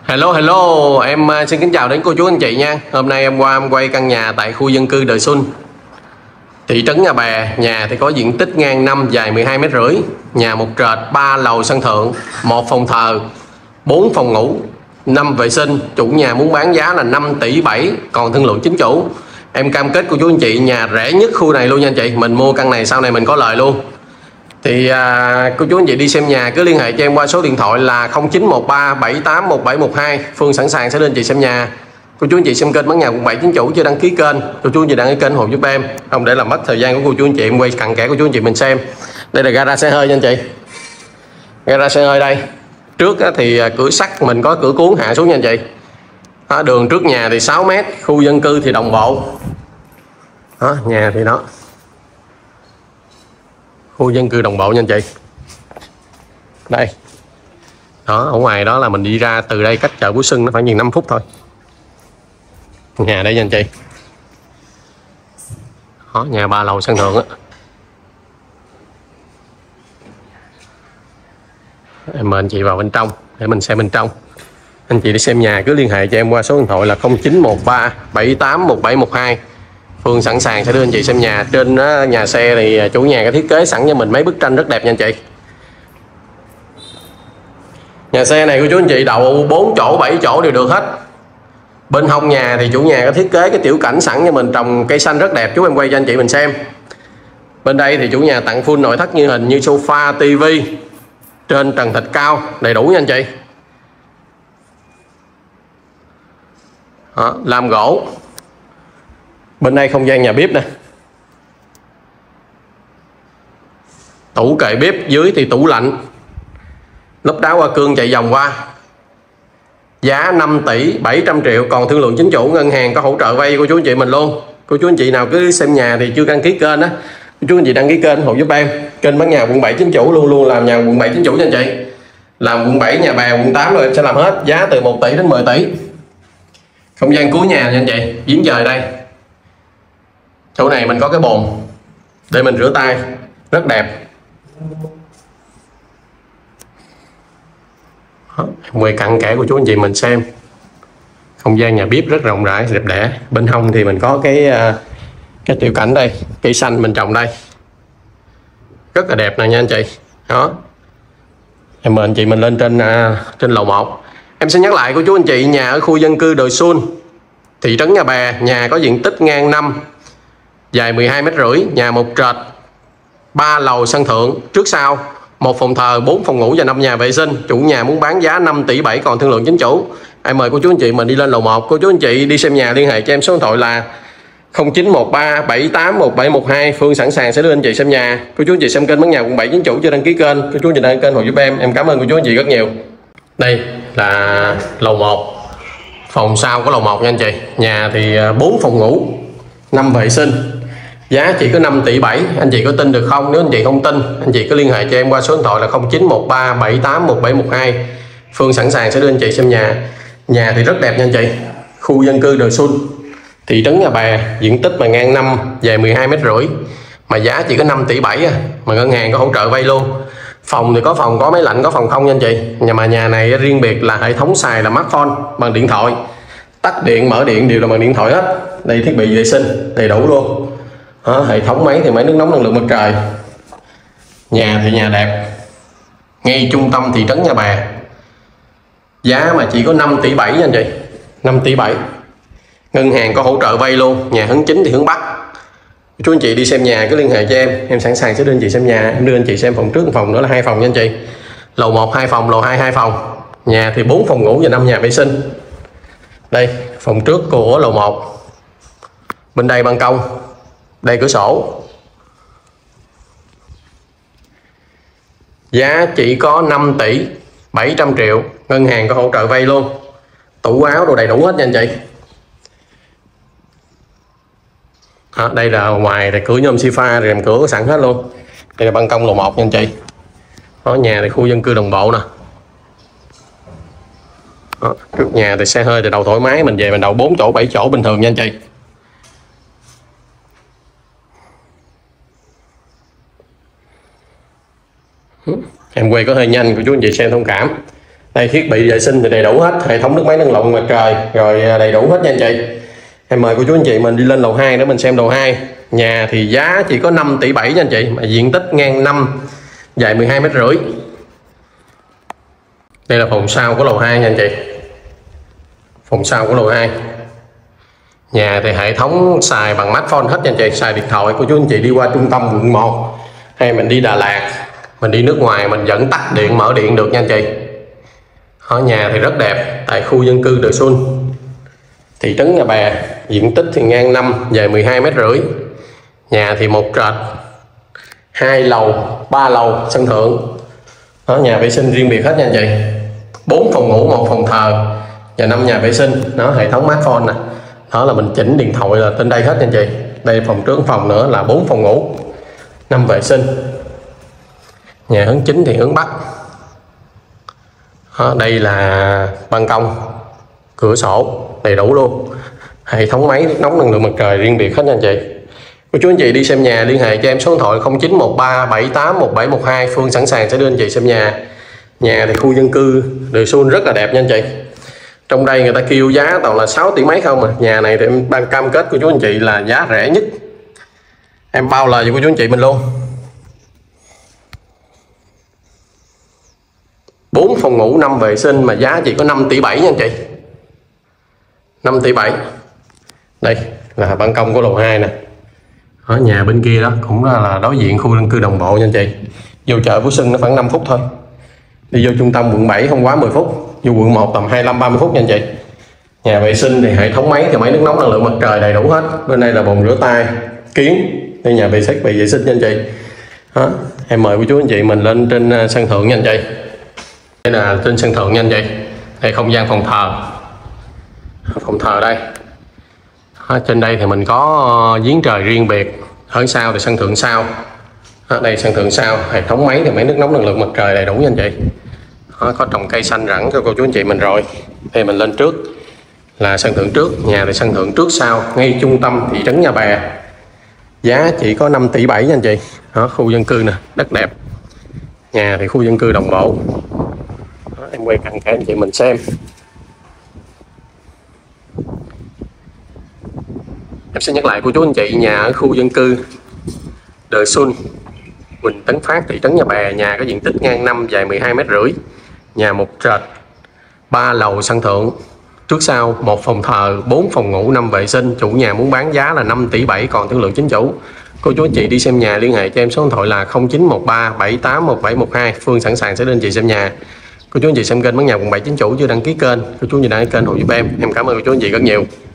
Hello, em xin kính chào đến cô chú anh chị nha. Hôm nay em quay căn nhà tại khu dân cư Đời Xuân, thị trấn Nhà Bè. Nhà thì có diện tích ngang 5, dài 12,5 m. Nhà một trệt, 3 lầu sân thượng, 1 phòng thờ, 4 phòng ngủ, 5 vệ sinh. Chủ nhà muốn bán giá là 5,7 tỷ, còn thương lượng chính chủ. Em cam kết cô chú anh chị nhà rẻ nhất khu này luôn nha anh chị. Mình mua căn này sau này mình có lời luôn. Thì cô chú anh chị đi xem nhà cứ liên hệ cho em qua số điện thoại là 0913 781712. Phương sẵn sàng sẽ lên chị xem nhà. Cô chú anh chị xem kênh Bán Nhà Quận 7 chính chủ chưa đăng ký kênh, cô chú anh chị đăng ký kênh hộ giúp em, không để làm mất thời gian của cô chú anh chị. Em quay cặn kẽ cô chú anh chị mình xem. Đây là gara xe hơi nha anh chị. Gara xe hơi đây. Trước thì cửa sắt mình có cửa cuốn hạ xuống nha anh chị. Đường trước nhà thì 6 m, khu dân cư thì đồng bộ. Nhà thì đó, khu dân cư đồng bộ nha anh chị. Đây đó, ở ngoài đó là mình đi ra từ đây cách chợ Phú Xuân nó phải chừng 5 phút thôi. Nhà đây nha anh chị. Đó, nhà 3 lầu sân thượng á. Em mời anh chị vào bên trong để mình xem bên trong. Anh chị đi xem nhà cứ liên hệ cho em qua số điện thoại là 0913 781712. Phương sẵn sàng sẽ đưa anh chị xem nhà. Trên nhà xe thì chủ nhà có thiết kế sẵn cho mình mấy bức tranh rất đẹp nha anh chị. Nhà xe này của chú anh chị đậu 4 chỗ 7 chỗ đều được hết. Bên hông nhà thì chủ nhà có thiết kế cái tiểu cảnh sẵn cho mình, trồng cây xanh rất đẹp. Chú em quay cho anh chị mình xem. Bên đây thì chủ nhà tặng full nội thất như hình như sofa, tivi, trên trần thạch cao đầy đủ nha anh chị. Đó, làm gỗ. Bên đây không gian nhà bếp nè, tủ kệ bếp, dưới thì tủ lạnh, lốp đá hoa cương chạy vòng qua. Giá 5,7 tỷ, còn thương lượng chính chủ. Ngân hàng có hỗ trợ vay cô chú anh chị mình luôn. Cô chú anh chị nào cứ xem nhà thì chưa đăng ký kênh á, cô chú anh chị đăng ký kênh hộ giúp em. Kênh Bán Nhà Quận 7 chính chủ luôn luôn làm nhà quận 7 chính chủ nha anh chị. Làm quận 7, Nhà Bè, quận 8 rồi em sẽ làm hết. Giá từ 1 tỷ đến 10 tỷ. Không gian cuối nhà nha anh chị, giếng trời đây. Chỗ này mình có cái bồn để mình rửa tay rất đẹp. Quay cặn kẽ của chú anh chị mình xem. Không gian nhà bếp rất rộng rãi đẹp đẽ. Bên hông thì mình có cái tiểu cảnh đây, cây xanh mình trồng đây rất là đẹp này nha anh chị. Đó, em mời anh chị mình lên trên lầu 1. Em sẽ nhắc lại của chú anh chị, nhà ở khu dân cư Đời Xuân, thị trấn Nhà Bè. Nhà có diện tích ngang 5, dài 12,5 m. Nhà một trệt, 3 lầu sân thượng, trước sau, 1 phòng thờ, 4 phòng ngủ và 5 nhà vệ sinh. Chủ nhà muốn bán giá 5,7 tỷ, còn thương lượng chính chủ. Em mời cô chú anh chị mình đi lên lầu 1. Cô chú anh chị đi xem nhà liên hệ cho em số điện thoại là 0913 781712. Phương sẵn sàng sẽ đưa anh chị xem nhà. Cô chú anh chị xem kênh Bán Nhà Quận 7 chính chủ chưa đăng ký kênh, cô chú anh chị đăng ký kênh hộ giúp em. Em cảm ơn cô chú anh chị rất nhiều. Đây là lầu 1, phòng sau của lầu 1 nha anh chị. Nhà thì 4 phòng ngủ, 5 vệ sinh. Giá chỉ có 5,7 tỷ. Anh chị có tin được không? Nếu anh chị không tin, anh chị cứ liên hệ cho em qua số điện thoại là 0913 781712. Phương sẵn sàng sẽ đưa anh chị xem nhà. Nhà thì rất đẹp nha anh chị. Khu dân cư Đời Xuân, thị trấn Nhà Bè, diện tích mà ngang 5, dài 12,5 m. Mà giá chỉ có 5,7 tỷ mà ngân hàng có hỗ trợ vay luôn. Phòng thì có phòng có máy lạnh, có phòng không nha anh chị. Nhà này riêng biệt là hệ thống xài là smartphone bằng điện thoại. Tắt điện, mở điện đều là bằng điện thoại hết. Đây thiết bị vệ sinh đầy đủ luôn. Đó, hệ thống máy thì máy nước nóng năng lượng mặt trời. Nhà thì nhà đẹp, ngay trung tâm thị trấn Nhà Bè. Giá mà chỉ có 5,7 tỷ nha anh chị. 5,7 tỷ. Ngân hàng có hỗ trợ vay luôn. Nhà hướng chính thì hướng Bắc. Chú anh chị đi xem nhà cứ liên hệ cho em sẵn sàng sẽ đưa anh chị xem nhà. Em đưa anh chị xem phòng trước, phòng nữa là 2 phòng nha anh chị. Lầu 1 2 phòng, lầu 2 2 phòng. Nhà thì 4 phòng ngủ và 5 nhà vệ sinh. Đây phòng trước của lầu 1. Bên đây ban công, đây cửa sổ. Giá chỉ có 5,7 tỷ. Ngân hàng có hỗ trợ vay luôn. Tủ áo đồ đầy đủ hết nha anh chị. Đây là ngoài là cửa nhôm xi pha, rèm cửa sẵn hết luôn. Đây là ban công lầu 1 nha anh chị. Đó, nhà thì khu dân cư đồng bộ nè. Đó, trước nhà thì xe hơi thì đầu thoải mái, mình về mình đậu 4 chỗ 7 chỗ bình thường nha anh chị. Em quay có hơi nhanh của chú anh chị xem thông cảm. Đây, thiết bị vệ sinh thì đầy đủ hết, hệ thống nước máy năng lượng mặt trời rồi đầy đủ hết nha anh chị. Em mời cô chú anh chị mình đi lên lầu 2 để mình xem lầu 2. Nhà thì giá chỉ có 5,7 tỷ nha anh chị, mà diện tích ngang 5, dài 12,5 mét. Đây là phòng sau của lầu 2 nha anh chị. Phòng sau của lầu 2. Nhà thì hệ thống xài bằng smartphone hết nha anh chị, xài điện thoại. Cô chú anh chị đi qua trung tâm quận 1 hay mình đi Đà Lạt, mình đi nước ngoài mình vẫn tắt điện mở điện được nha anh chị. Ở nhà thì rất đẹp, tại khu dân cư Đời Xuân, thị trấn Nhà Bè, diện tích thì ngang 5, dài 12,5 mét. Nhà thì 1 trệt, 2 lầu, 3 lầu, sân thượng. Đó, nhà vệ sinh riêng biệt hết nha anh chị. 4 phòng ngủ, 1 phòng thờ và 5 nhà vệ sinh. Đó, hệ thống smartphone nè. Đó là mình chỉnh điện thoại là trên đây hết nha anh chị. Đây phòng trước phòng nữa là 4 phòng ngủ, 5 vệ sinh. Nhà hướng chính thì hướng Bắc. Đó, đây là ban công, cửa sổ đầy đủ luôn. Hệ thống máy nước nóng năng lượng mặt trời riêng biệt hết nha anh chị. Cô chú anh chị đi xem nhà liên hệ cho em số điện thoại 0913 78 1712. Phương sẵn sàng sẽ đưa anh chị xem nhà. Nhà thì khu dân cư Đời Xuân rất là đẹp nha anh chị. Trong đây người ta kêu giá toàn là 6 tỷ mấy không à. Nhà này thì em ban cam kết của chú anh chị là giá rẻ nhất, em bao lời cho cô chú anh chị mình luôn. 4 phòng ngủ, 5 vệ sinh mà giá chỉ có 5,7 tỷ nha anh chị. 5,7 tỷ. Đây là ban công của lầu 2 nè. Ở nhà bên kia đó cũng là đối diện khu dân cư đồng bộ nha anh chị. Vô chợ Phú Xuân nó khoảng 5 phút thôi. Đi vô trung tâm quận 7 không quá 10 phút. Vô quận 1 tầm 25-30 phút nha anh chị. Nhà vệ sinh thì hệ thống máy thì máy nước nóng năng lượng mặt trời đầy đủ hết. Bên đây là bồn rửa tay, kiến. Đây nhà vệ sinh vệ sinh nha anh chị. Đó. Em mời cô chú anh chị mình lên trên sân thượng nha anh chị. Đây là trên sân thượng nha anh chị. Đây không gian phòng thờ. Phòng thờ đây. Ở trên đây thì mình có giếng trời riêng biệt. Ở sau thì sân thượng sau. Ở đây sân thượng sau, hệ thống máy thì máy nước nóng năng lượng mặt trời đầy đủ nha anh chị. Có trồng cây xanh rẳng cho cô chú anh chị mình rồi. Đây mình lên trước là sân thượng trước. Nhà thì sân thượng trước sau, ngay trung tâm thị trấn Nhà Bè. Giá chỉ có 5,7 tỷ nha anh chị. Đó, khu dân cư nè, đất đẹp. Nhà thì khu dân cư đồng bộ. Đó, em quay cận cả anh chị mình xem. Em sẽ nhắc lại cô chú anh chị, nhà ở khu dân cư Đời Xuân, Quỳnh Tấn Phát, thị trấn Nhà Bè. Nhà có diện tích ngang 5, dài 12,5 mét. Nhà 1 trệt, 3 lầu sân thượng, trước sau, 1 phòng thờ, 4 phòng ngủ, 5 vệ sinh. Chủ nhà muốn bán giá là 5,7 tỷ, còn thương lượng chính chủ. Cô chú anh chị đi xem nhà liên hệ cho em số điện thoại là 0913 78 1712. Phương sẵn sàng sẽ đến chị xem nhà. Cô chú anh chị xem kênh Bán Nhà Quận 7 chính chủ chưa đăng ký kênh, cô chú anh chị đăng ký kênh hộ giúp em. Em cảm ơn cô chú anh chị rất nhiều.